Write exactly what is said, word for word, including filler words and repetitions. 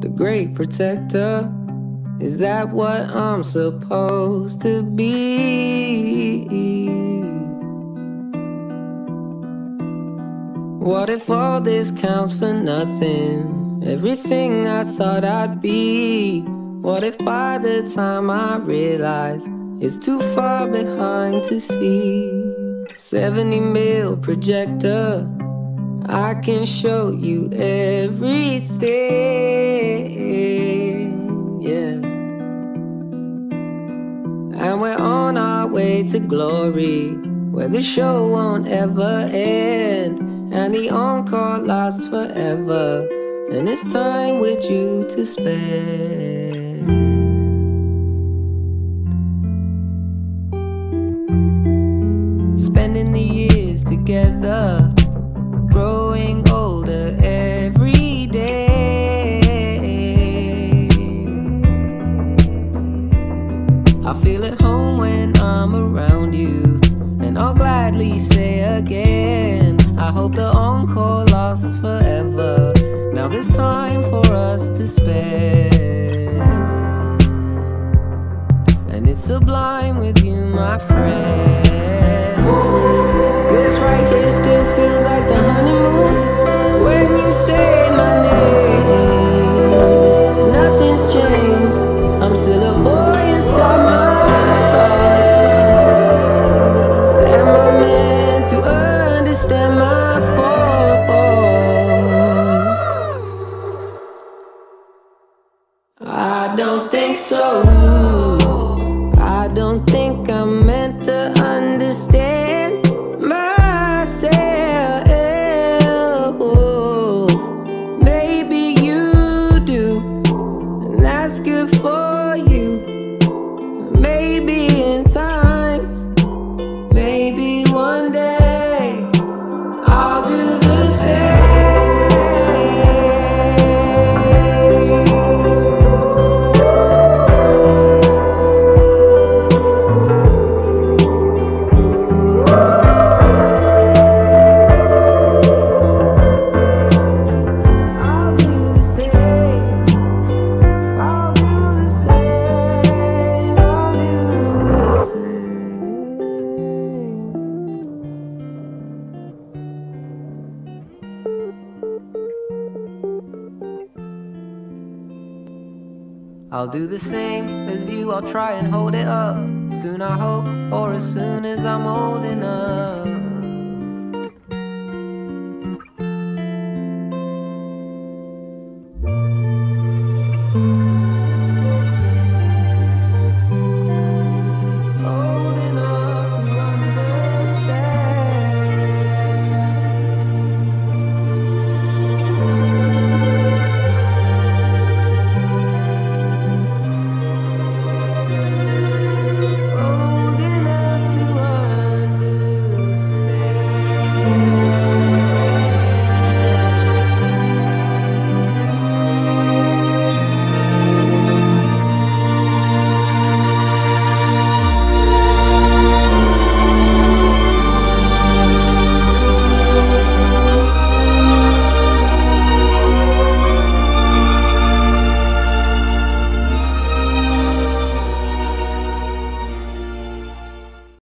the great protector. Is that what I'm supposed to be? What if all this counts for nothing? Everything I thought I'd be. What if by the time I realize it's too far behind to see? seventy mil projector, I can show you everything, yeah. And we're on our way to glory, where the show won't ever end, and the encore lasts forever, and it's time with you to spend. Spending the years together, growing older every day. I feel at home when I'm around you, and I'll gladly say again, I hope the encore lasts forever. Now there's time for us to spend, and it's sublime with you, my friend. This right here still feels like the honeymoon. When you say my name, nothing's changed. I'm still a boy inside my thoughts. Am I meant to understand my faults? I don't think so. I don't think I'm meant to understand myself. Maybe you do, and that's good for you. Maybe in time, maybe one day I'll do the same. I'll do the same as you, I'll try and hold it up. Soon I hope, or as soon as I'm old enough.